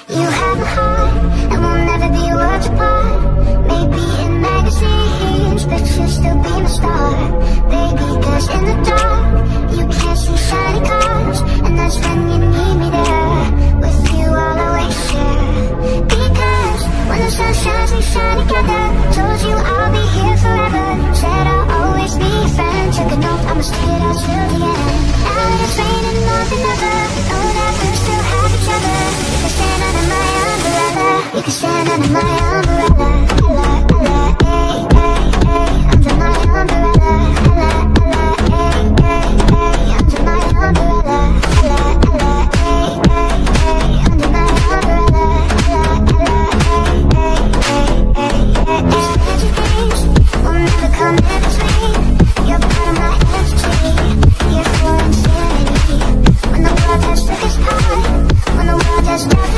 You have a heart, and we'll never be worlds apart. Maybe in magazines, but you'll still be my star, baby. Cause in the dark, you can't see shiny cars, and that's when you need me there. With you I'll always share, because when the sun shines we shine together. Told you I'll be here forever, said I'll always be your friend. Took a note, I'ma stick it out till the end. Now that it's raining more than ever, know that we'll still have each other. You can stand under my umbrella, you can stand under my umbrella. Under my umbrella, under my umbrella, under my umbrella. Magic things will never come in between. You're part of my entity, here for insanity. When the world has took its part, when the world has dark